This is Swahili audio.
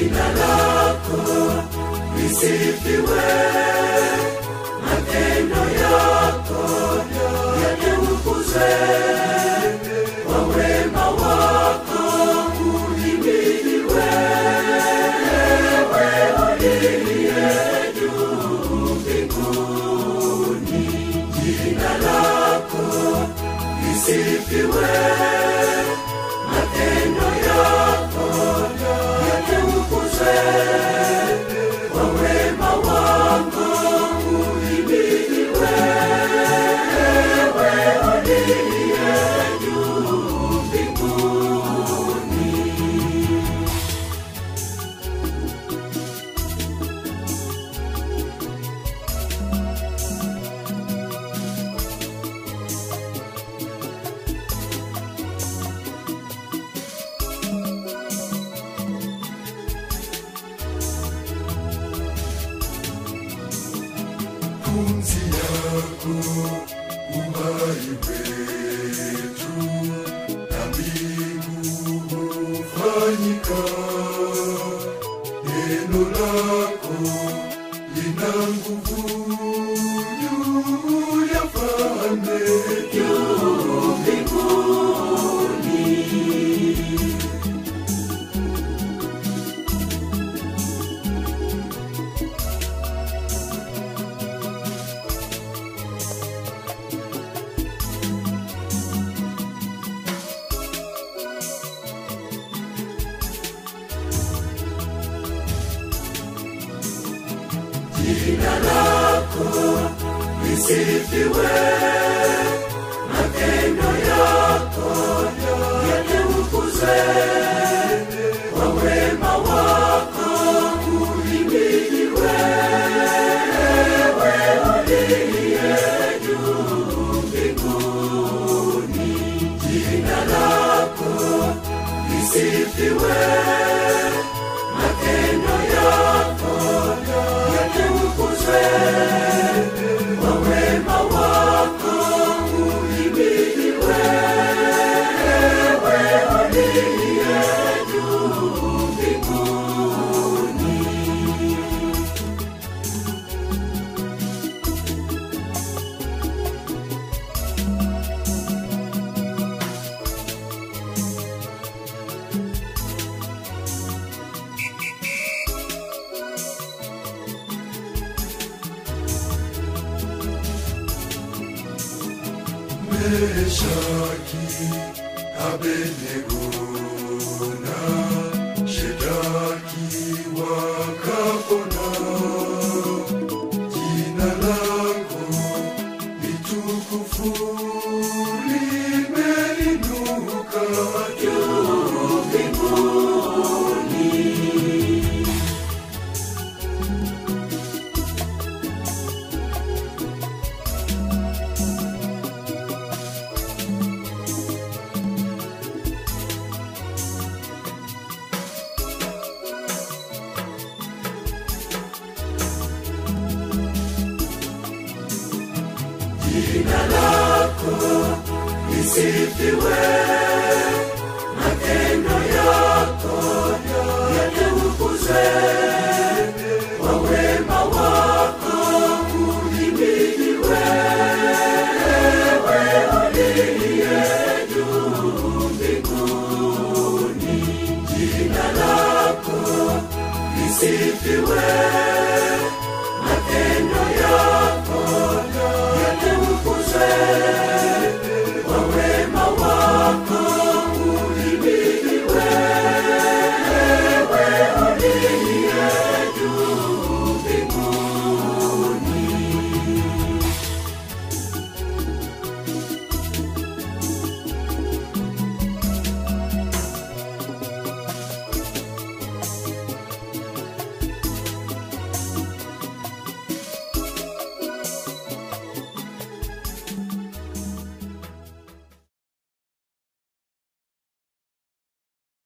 Jina lako lisifiwe, matendo yako yatukuzwe, kwa wema wako uhimidiwe. Wewe uliye juu mbinguni, jina lako lisifiwe, matendo yako yatukuzwe, kwa wema wako uhimidiwe. Wewe uliye juu mbinguni. Pumzi yako uhai wetu, na mbingu hufanyika. Neno lako lina nguvu juu ya falme juu mbinguni. Jina lako lisifiwe, matendo yako yatukuzwe, kwa wema wako uhimidiwe. Wewe uliye juu mbinguni, jina lako lisifiwe, matendo yako yatukuzwe, kwa wema wako uhimidiwe. Wewe uliye juu mbinguni. Meshaki, Abednego na Shedaki wakapona. Jina lako ni tukufu, limeinuka juu mbinguni. Jina lako lisifiwe,